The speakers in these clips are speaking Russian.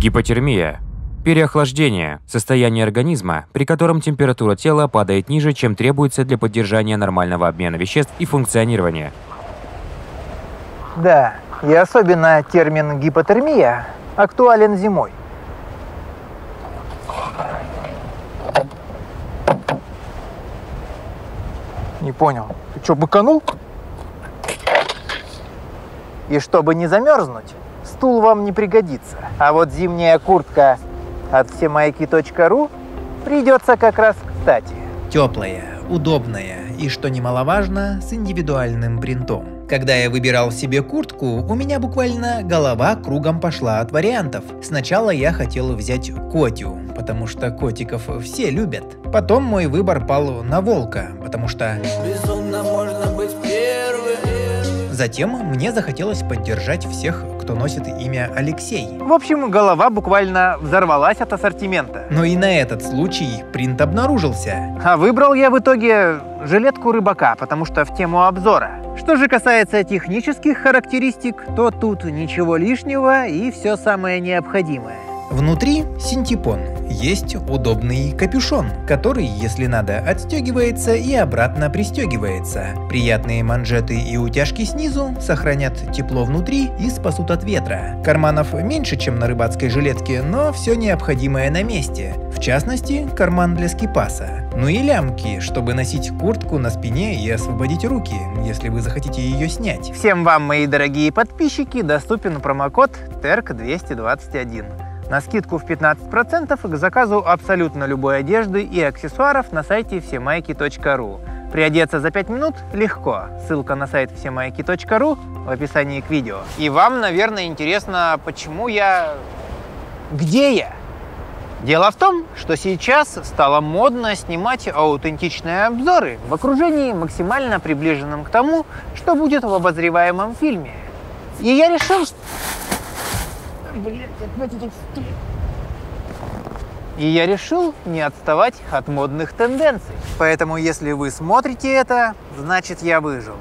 Гипотермия. Переохлаждение – состояние организма, при котором температура тела падает ниже, чем требуется для поддержания нормального обмена веществ и функционирования. Да, и особенно термин гипотермия актуален зимой. Не понял. Ты что, быканул? И чтобы не замерзнуть, стул вам не пригодится. А вот зимняя куртка от всемайки.ру придется как раз кстати. Теплая, удобная и, что немаловажно, с индивидуальным принтом. Когда я выбирал себе куртку, у меня буквально голова кругом пошла от вариантов. Сначала я хотел взять Котю, потому что котиков все любят. Потом мой выбор пал на Волка, потому что безумно можно быть первым. Затем мне захотелось поддержать всех, кто носит имя Алексей. В общем, голова буквально взорвалась от ассортимента. Но и на этот случай принт обнаружился. А выбрал я в итоге жилетку рыбака, потому что в тему обзора. Что же касается технических характеристик, то тут ничего лишнего и все самое необходимое. Внутри синтепон. Есть удобный капюшон, который, если надо, отстегивается и обратно пристегивается. Приятные манжеты и утяжки снизу сохранят тепло внутри и спасут от ветра. Карманов меньше, чем на рыбацкой жилетке, но все необходимое на месте. В частности, карман для скипаса. Ну и лямки, чтобы носить куртку на спине и освободить руки, если вы захотите ее снять. Всем вам, мои дорогие подписчики, доступен промокод TERK221. На скидку в 15% к заказу абсолютно любой одежды и аксессуаров на сайте всемайки.ру. Приодеться за 5 минут легко. Ссылка на сайт всемайки.ру в описании к видео. И вам, наверное, интересно, почему я... Где я? Дело в том, что сейчас стало модно снимать аутентичные обзоры в окружении, максимально приближенном к тому, что будет в обозреваемом фильме. И я решил... И я решил не отставать от модных тенденций. Поэтому, если вы смотрите это, значит, я выжил.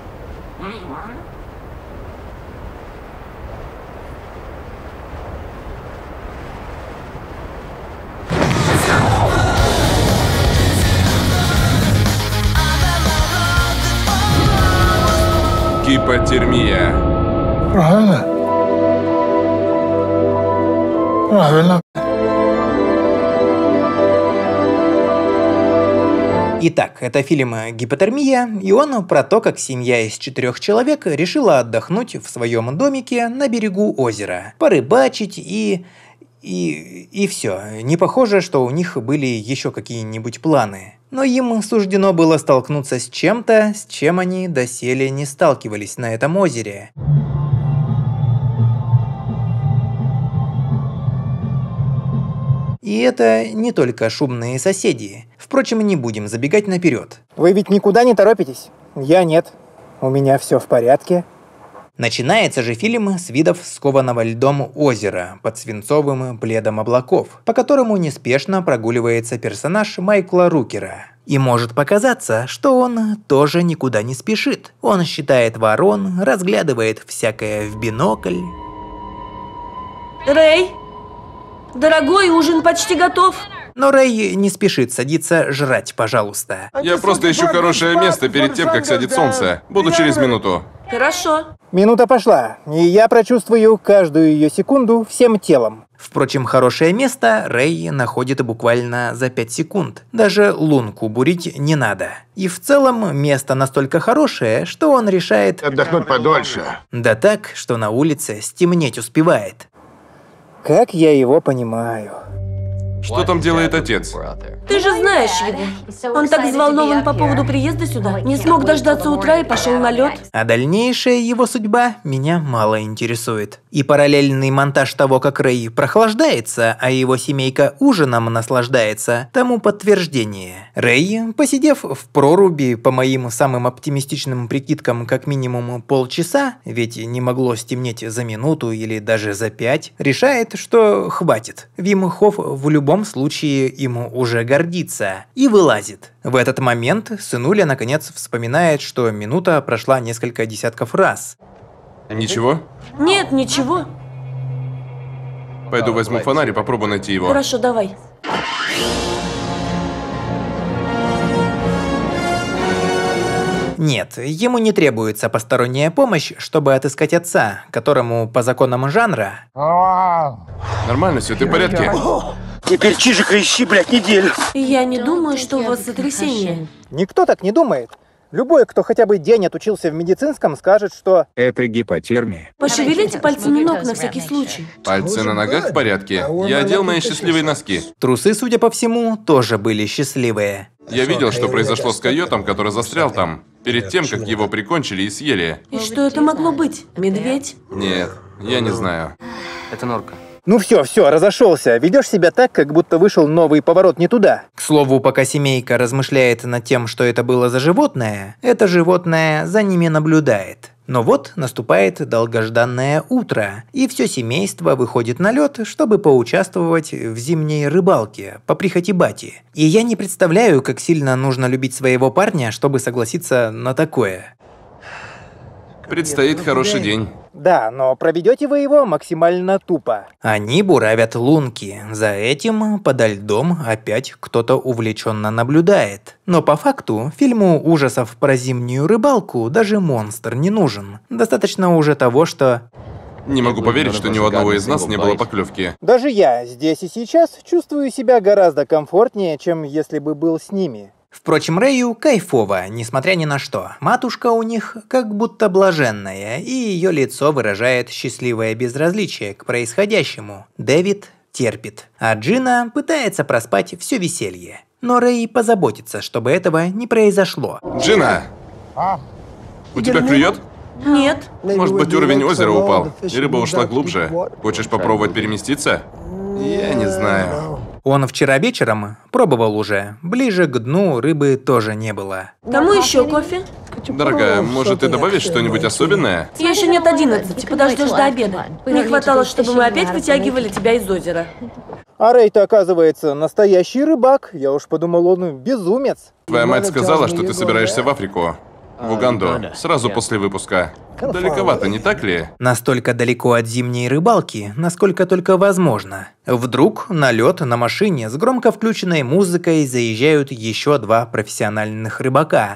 Гипотермия. Правильно. Правильно. Итак, это фильм «Гипотермия», и он про то, как семья из 4 человек решила отдохнуть в своем домике на берегу озера, порыбачить и все. Не похоже, что у них были еще какие-нибудь планы. Но им суждено было столкнуться с чем-то, с чем они доселе не сталкивались на этом озере. И это не только шумные соседи. Впрочем, не будем забегать наперед. Вы ведь никуда не торопитесь? Я нет. У меня все в порядке. Начинается же фильм с видов скованного льдом озера под свинцовым пледом облаков, по которому неспешно прогуливается персонаж Майкла Рукера. И может показаться, что он тоже никуда не спешит. Он считает ворон, разглядывает всякое в бинокль. Рэй, дорогой, ужин почти готов. Но Рэй не спешит садиться жрать, пожалуйста. Я просто ищу хорошее место перед тем, как сядет солнце. Буду через минуту. Хорошо. Минута пошла, и я прочувствую каждую ее секунду всем телом. Впрочем, хорошее место Рэй находит буквально за 5 секунд. Даже лунку бурить не надо. И в целом место настолько хорошее, что он решает Отдохнуть подольше. да так, что на улице стемнеть успевает. Как я его понимаю. Что там делает отец? Ты же знаешь его. Он так взволнован по поводу приезда сюда. Не смог дождаться утра и пошел на лед. А дальнейшая его судьба меня мало интересует. И параллельный монтаж того, как Рэй прохлаждается, а его семейка ужином наслаждается, тому подтверждение. Рэй, посидев в проруби, по моим самым оптимистичным прикидкам, как минимум полчаса, ведь не могло стемнеть за минуту или даже за 5, решает, что хватит. Вим Хоф в любом случае ему уже гордится. И вылазит. В этот момент сынуля наконец вспоминает, что минута прошла несколько десятков раз. Ничего? Нет, ничего. Пойду возьму фонарь и попробую найти его. Хорошо, давай. Нет, ему не требуется посторонняя помощь, чтобы отыскать отца, которому по законам жанра... Нормально все, ты в порядке? Теперь Чижика ищи, блядь, неделю. Я не думаю, что у вас сотрясение. Никто так не думает. Любой, кто хотя бы день отучился в медицинском, скажет, что... Это гипотермия. Пошевелите пальцами ног на всякий случай. Пальцы на ногах в порядке? Я одел мои счастливые носки. Трусы, судя по всему, тоже были счастливые. Я видел, что произошло с койотом, который застрял там, перед тем, как его прикончили и съели. И что это могло быть? Медведь? Нет, я не знаю. Это норка. Ну все, разошелся. Ведешь себя так, как будто вышел новый поворот не туда. К слову, пока семейка размышляет над тем, что это было за животное, это животное за ними наблюдает. Но вот наступает долгожданное утро, и все семейство выходит на лед, чтобы поучаствовать в зимней рыбалке по прихоти бати. И я не представляю, как сильно нужно любить своего парня, чтобы согласиться на такое. Предстоит хороший день. Да, но проведете вы его максимально тупо. Они буравят лунки. За этим подо льдом опять кто-то увлеченно наблюдает. Но по факту фильму ужасов про зимнюю рыбалку даже монстр не нужен. Достаточно уже того, что... Не могу поверить, что ни у одного из нас не было поклевки. Даже я здесь и сейчас чувствую себя гораздо комфортнее, чем если бы был с ними. Впрочем, Рэю кайфово, несмотря ни на что. Матушка у них как будто блаженная, и ее лицо выражает счастливое безразличие к происходящему. Дэвид терпит, а Джина пытается проспать все веселье. Но Рэй позаботится, чтобы этого не произошло. Джина! У тебя клюет? Нет. Может быть, уровень озера упал, и рыба ушла глубже. Хочешь попробовать переместиться? Я не знаю. Он вчера вечером пробовал уже. Ближе к дну рыбы тоже не было. Кому еще кофе? Дорогая, может, ты добавишь что-нибудь особенное? Еще нет 11, подождешь до обеда. Не хватало, чтобы мы опять вытягивали тебя из озера. А Рэй-то, оказывается, настоящий рыбак. Я уж подумал, он безумец. Твоя мать сказала, что ты собираешься в Африку. В Уганду, сразу после выпуска. Далековато, не так ли? Настолько далеко от зимней рыбалки, насколько только возможно. Вдруг на лед на машине с громко включенной музыкой заезжают еще два профессиональных рыбака,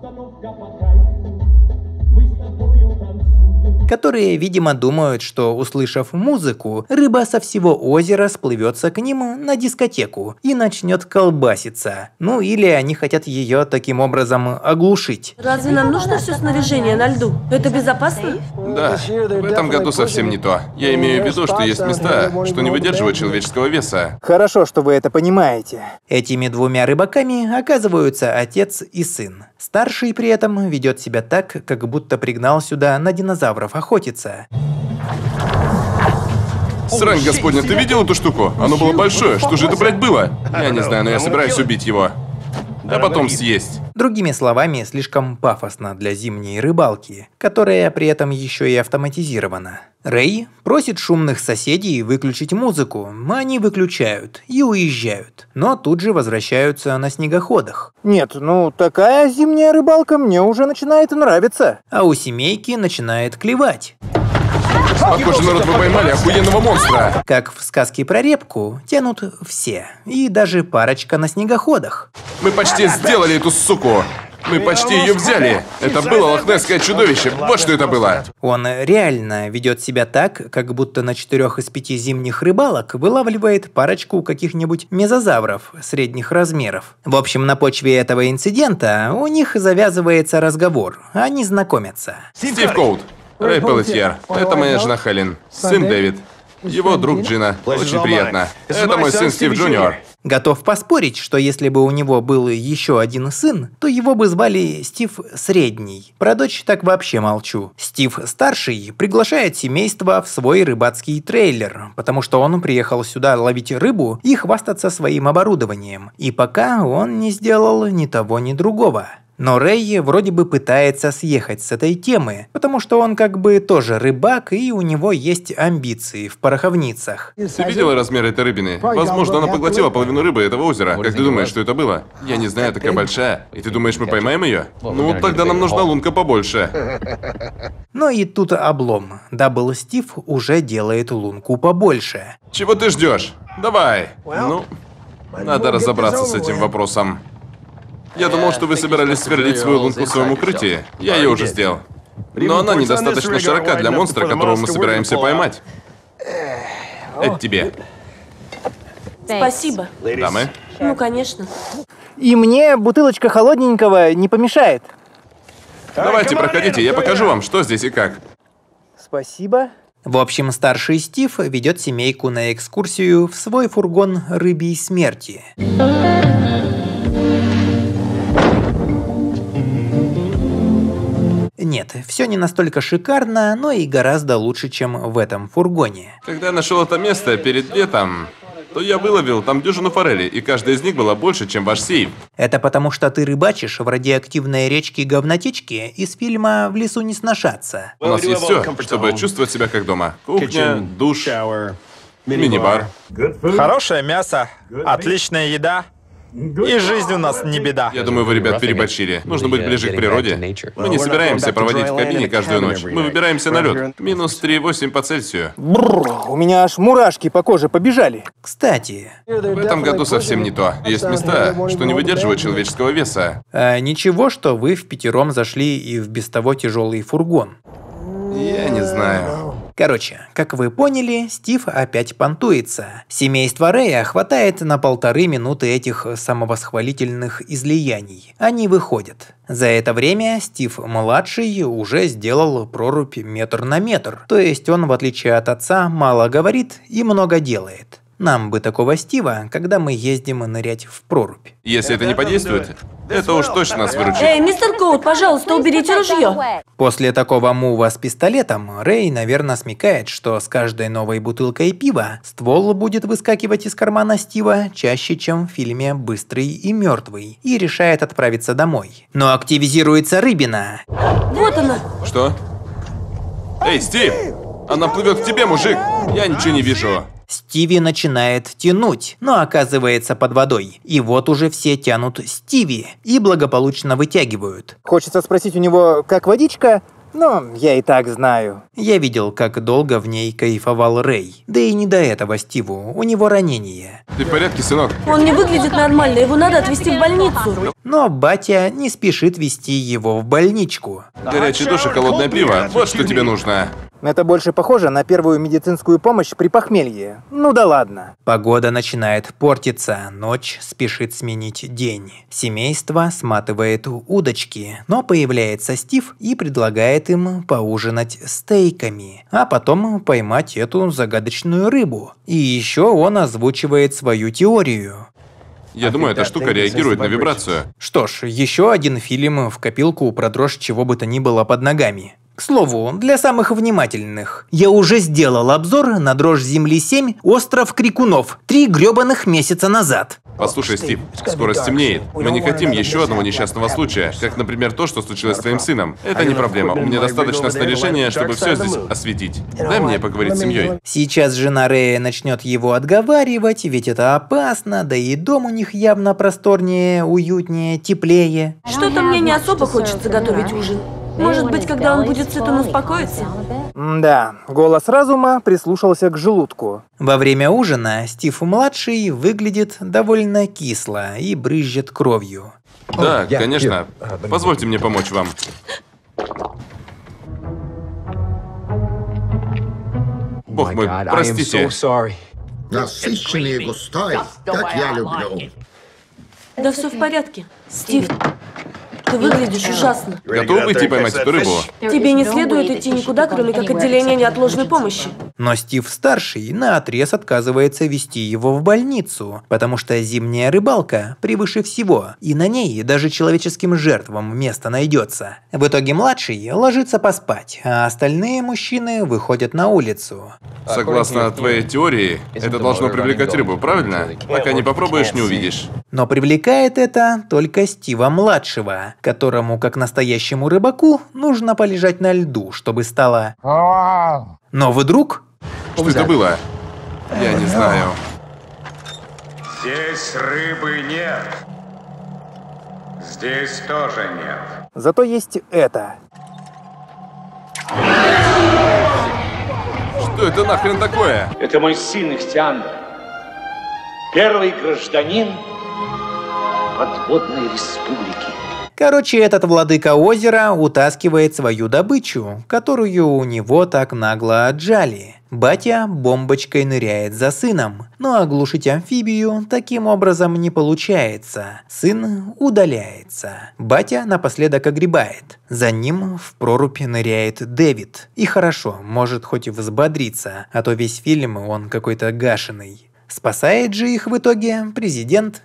которые, видимо, думают, что, услышав музыку, рыба со всего озера сплывется к ним на дискотеку и начнет колбаситься. Ну или они хотят ее таким образом оглушить. Разве нам нужно все снаряжение на льду? Это безопасно? Да, в этом году совсем не то. Я имею в виду, что есть места, что не выдерживают человеческого веса. Хорошо, что вы это понимаете. Этими двумя рыбаками оказываются отец и сын. Старший при этом ведет себя так, как будто пригнал сюда на динозавров охотиться. Срань господня, ты видел эту штуку? Оно было большое, что же это, блядь, было? Я не знаю, но я собираюсь убить его. Да потом съесть. Другими словами, слишком пафосно для зимней рыбалки, которая при этом еще и автоматизирована. Рэй просит шумных соседей выключить музыку, они выключают и уезжают, но тут же возвращаются на снегоходах. Нет, ну такая зимняя рыбалка мне уже начинает нравиться. А у семейки начинает клевать. Похоже, народ, вы поймали охуенного монстра. Как в сказке про репку, тянут все, и даже парочка на снегоходах. Мы почти сделали эту суку. Мы почти ее взяли. Это было лохнесское чудовище. Вот что это было. Он реально ведет себя так, как будто на 4 из 5 зимних рыбалок вылавливает парочку каких-нибудь мезозавров средних размеров. В общем, на почве этого инцидента у них завязывается разговор, они знакомятся. Стив Коут. Рэй Пеллетьер. Это моя жена Хелен. Сын Дэвид. Его друг Джина. Очень приятно. Это мой сын Стив Джуниор. Готов поспорить, что если бы у него был еще один сын, то его бы звали Стив Средний. Про дочь так вообще молчу. Стив Старший приглашает семейство в свой рыбацкий трейлер, потому что он приехал сюда ловить рыбу и хвастаться своим оборудованием. И пока он не сделал ни того, ни другого. Но Рэй вроде бы пытается съехать с этой темы, потому что он как бы тоже рыбак, и у него есть амбиции в пороховницах. Ты видела размер этой рыбины? Возможно, она поглотила половину рыбы этого озера. Как ты думаешь, что это было? Я не знаю, такая большая. И ты думаешь, мы поймаем ее? Ну, тогда нам нужна лунка побольше. Но и тут облом. Дабл Стив уже делает лунку побольше. Чего ты ждешь? Давай. Ну, надо разобраться с этим вопросом. Я думал, что вы собирались сверлить свою лунку в своем укрытии. Я ее уже сделал. Но она недостаточно широка для монстра, которого мы собираемся поймать. Это тебе. Спасибо. Дамы? Ну, конечно. И мне бутылочка холодненького не помешает. Давайте проходите, я покажу вам, что здесь и как. Спасибо. В общем, старший Стив ведет семейку на экскурсию в свой фургон рыбьей смерти. Нет, все не настолько шикарно, но и гораздо лучше, чем в этом фургоне. Когда я нашел это место перед летом, то я выловил там дюжину форелей, и каждая из них была больше, чем ваш сейф. Это потому, что ты рыбачишь в радиоактивной речке говнотечки из фильма «В лесу не сношаться». У нас есть все, чтобы чувствовать себя как дома. Кухня, душ, мини-бар. Хорошее мясо, отличная еда. И жизнь у нас не беда. Я думаю, вы, ребят, переборщили. Нужно быть ближе к природе. Мы не собираемся проводить в кабине каждую ночь. Мы выбираемся на лед. Минус 3,8 по Цельсию. Бррр, у меня аж мурашки по коже побежали. Кстати, В этом году совсем не то. Есть места, что не выдерживают человеческого веса. ничего, что вы впятером зашли и в без того тяжелый фургон. Я не знаю. Короче, как вы поняли, Стив опять понтуется. Семейство Рэя хватает на 1,5 минуты этих самовосхвалительных излияний. Они выходят. За это время Стив-младший уже сделал прорубь метр на метр. То есть он, в отличие от отца, мало говорит и много делает. Нам бы такого Стива, когда мы ездим нырять в прорубь. Если это не подействует, это уж точно нас выручит. Эй, мистер Коут, пожалуйста, уберите ружье. После такого мува с пистолетом Рэй, наверное, смекает, что с каждой новой бутылкой пива ствол будет выскакивать из кармана Стива чаще, чем в фильме «Быстрый и мертвый», и решает отправиться домой. Но активизируется рыбина. Вот она. Что? Эй, Стив! Она плывет к тебе, мужик! Я ничего не вижу. Стиви начинает тянуть, но оказывается под водой. И вот уже все тянут Стиви и благополучно вытягивают. Хочется спросить у него, как водичка, но я и так знаю. Я видел, как долго в ней кайфовал Рэй. Да и не до этого Стиву, у него ранение. Ты в порядке, сынок? Он не выглядит нормально, его надо отвезти в больницу. Но батя не спешит везти его в больничку. Горячий душ и холодное пиво. Вот что тебе нужно. Это больше похоже на первую медицинскую помощь при похмелье. Ну да ладно. Погода начинает портиться, ночь спешит сменить день. Семейство сматывает удочки, но появляется Стив и предлагает им поужинать стейками, а потом поймать эту загадочную рыбу. И еще он озвучивает свою теорию. Я думаю, эта штука реагирует на вибрацию. Что ж, еще один фильм в копилку про дрожь чего бы то ни было под ногами. К слову, для самых внимательных, я уже сделал обзор на «Дрожь Земли 7. Остров Крикунов» 3 грёбаных месяца назад. Послушай, Стив, скоро стемнеет. Мы не хотим еще одного несчастного случая, как, например, то, что случилось с твоим сыном. Это не проблема. У меня достаточно снаряжения, чтобы все здесь осветить. Дай мне поговорить с семьей. Сейчас жена Рэя начнет его отговаривать, ведь это опасно, да и дом у них явно просторнее, уютнее, теплее. Что-то мне не особо хочется готовить ужин. Может быть, когда он будет сыт, он успокоится? Да, голос разума прислушался к желудку. Во время ужина Стив-младший выглядит довольно кисло и брызжет кровью. Да, конечно. Позвольте мне помочь вам. Бог мой, простите. Насыщенный и густой, как я люблю. Да все в порядке. Стив, ты выглядишь ужасно. Готов выйти поймать эту рыбу? Тебе не следует идти никуда, кроме как отделение неотложной помощи. Но Стив-старший наотрез отказывается везти его в больницу, потому что зимняя рыбалка превыше всего, и на ней даже человеческим жертвам место найдется. В итоге младший ложится поспать, а остальные мужчины выходят на улицу. Согласно твоей теории, это должно привлекать рыбу, правильно? Пока не попробуешь, не увидишь. Но привлекает это только Стива-младшего, которому, как настоящему рыбаку, нужно полежать на льду, чтобы стало... Но вдруг... Что это было? Я не знаю. Здесь рыбы нет. Здесь тоже нет. Зато есть это. Что это нахрен такое? Это мой сын Ихтиандр. Первый гражданин подводной республики. Короче, этот владыка озера утаскивает свою добычу, которую у него так нагло отжали. Батя бомбочкой ныряет за сыном, но оглушить амфибию таким образом не получается. Сын удаляется. Батя напоследок огребает. За ним в прорубь ныряет Дэвид. И хорошо, может хоть взбодриться, а то весь фильм он какой-то гашеный. Спасает же их в итоге президент,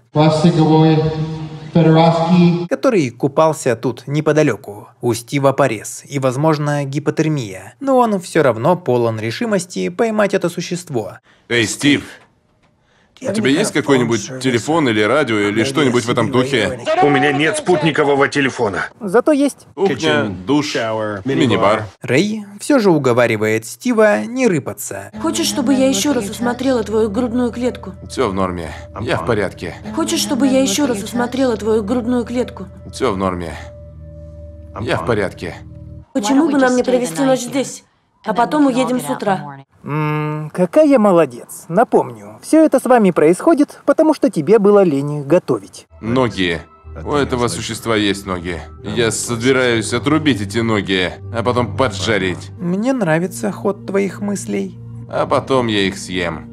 который купался тут неподалеку. У Стива порез и, возможно, гипотермия. Но он все равно полон решимости поймать это существо. Эй, Стив, у тебя есть какой-нибудь телефон или радио или что-нибудь в этом духе? У меня нет спутникового телефона. Зато есть. Кухня, душ, мини-бар. Рэй все же уговаривает Стива не рыпаться. Хочешь, чтобы я еще раз осмотрела твою грудную клетку? Все в норме. Я в порядке. Хочешь, чтобы я еще раз осмотрела твою грудную клетку? Все в норме. Я в порядке. Почему бы нам не провести ночь здесь, а потом уедем с утра? Какая молодец. Напомню, все это с вами происходит, потому что тебе было лень готовить. Ноги. У этого существа есть ноги. Я собираюсь отрубить эти ноги, а потом поджарить. Мне нравится ход твоих мыслей. А потом я их съем.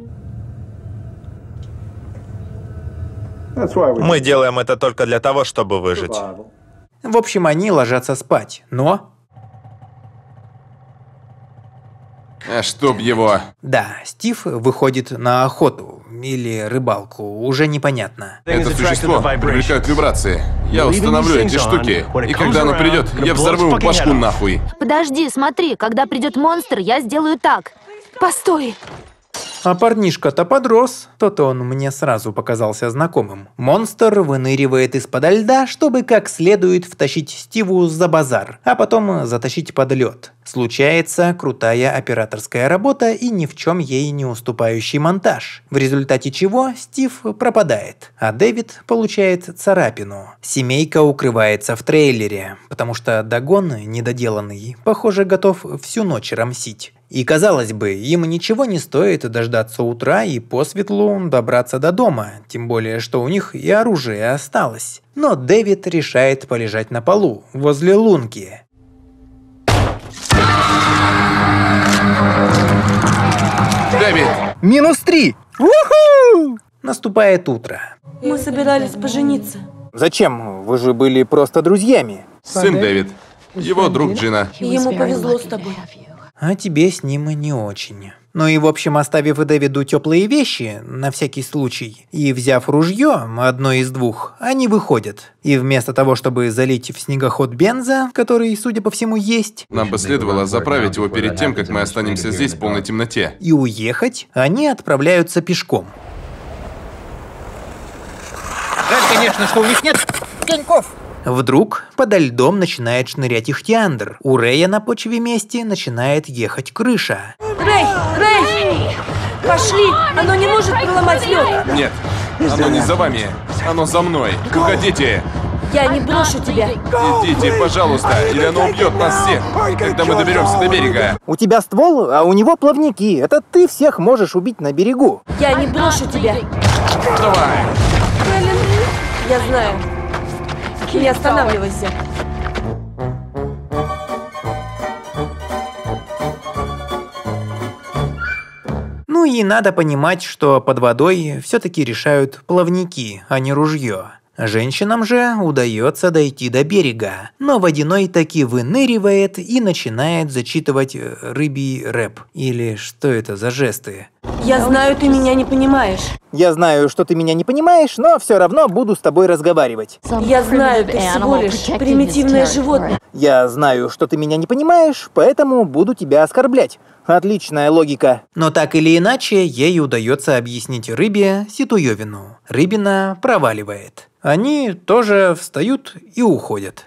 Мы делаем это только для того, чтобы выжить. В общем, они ложатся спать, но... А чтоб его... Да, Стив выходит на охоту или рыбалку, уже непонятно. Это существо привлекает вибрации. Я установлю эти штуки, и когда оно придет, я взорву ему башку нахуй. Подожди, смотри, когда придет монстр, я сделаю так. Постой. А парнишка-то подрос, то-то он мне сразу показался знакомым. Монстр выныривает из-подо льда, чтобы как следует втащить Стиву за базар, а потом затащить под лед. Случается крутая операторская работа и ни в чем ей не уступающий монтаж, в результате чего Стив пропадает, а Дэвид получает царапину. Семейка укрывается в трейлере, потому что Дагон, недоделанный, похоже, готов всю ночь рамсить. И казалось бы, им ничего не стоит дождаться утра и посветлу добраться до дома, тем более, что у них и оружие осталось. Но Дэвид решает полежать на полу, возле лунки. Дэвид! -3! Уху! Наступает утро. Мы собирались пожениться. Зачем? Вы же были просто друзьями. Сын Дэвид. Его друг Джина. Ему повезло с тобой. А тебе с ним не очень. Ну и в общем, оставив Дэвиду теплые вещи, на всякий случай, и взяв ружье, одно из двух, они выходят. И вместо того, чтобы залить в снегоход бенза, который, судя по всему, есть, нам бы следовало заправить его перед тем, как мы останемся здесь в полной темноте. И уехать, они отправляются пешком. Жаль, конечно, что у них нет коньков. Вдруг подо льдом начинает шнырять Ихтиандр. У Рэя на почве мести начинает ехать крыша. Рэй! Рэй! Пошли! Оно не может проломать лед! Нет, оно не за вами, оно за мной. Уходите! Я не брошу тебя! Идите, пожалуйста, или оно убьет нас всех, когда мы доберемся до берега. У тебя ствол, а у него плавники. Это ты всех можешь убить на берегу. Я не брошу тебя! Давай! Я знаю. Не останавливайся. Ну и надо понимать, что под водой все-таки решают плавники, а не ружье. Женщинам же удается дойти до берега, но водяной таки выныривает и начинает зачитывать рыбий рэп. Или что это за жесты? Я знаю, ты меня не понимаешь. Я знаю, что ты меня не понимаешь, но все равно буду с тобой разговаривать. Я знаю, ты всего лишь примитивное животное. Я знаю, что ты меня не понимаешь, поэтому буду тебя оскорблять. Отличная логика. Но так или иначе, ей удается объяснить рыбе ситуевину. Рыбина проваливает. Они тоже встают и уходят.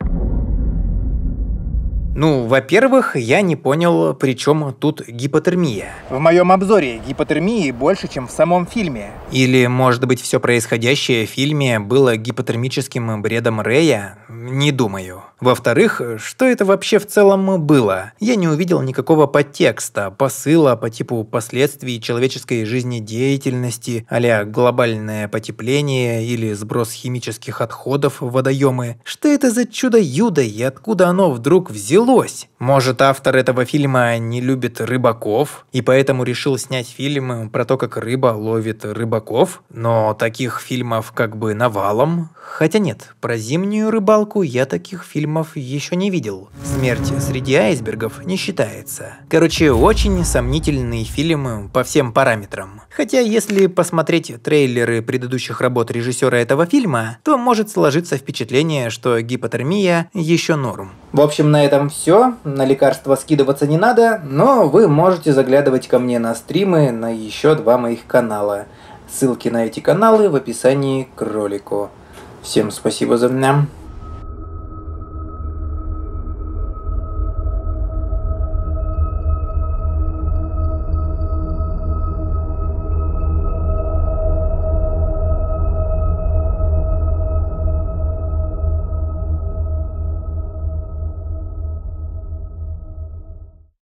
Ну, во-первых, я не понял, при чем тут гипотермия. В моем обзоре гипотермии больше, чем в самом фильме. Или, может быть, все происходящее в фильме было гипотермическим бредом Рэя? Не думаю. Во-вторых, что это вообще в целом было? Я не увидел никакого подтекста, посыла по типу последствий человеческой жизнедеятельности, а-ля глобальное потепление или сброс химических отходов в водоемы. Что это за чудо-юдо и откуда оно вдруг взялось? Может, автор этого фильма не любит рыбаков и поэтому решил снять фильм про то, как рыба ловит рыбаков? Но таких фильмов как бы навалом. Хотя нет, про зимнюю рыбалку я таких фильмов еще не видел. «Смерть среди айсбергов» не считается. Короче, очень сомнительный фильм по всем параметрам. Хотя, если посмотреть трейлеры предыдущих работ режиссера этого фильма, то может сложиться впечатление, что гипотермия еще норм. В общем, на этом все. На лекарства скидываться не надо, но вы можете заглядывать ко мне на стримы на еще 2 моих канала. Ссылки на эти каналы в описании к ролику. Всем спасибо за внимание.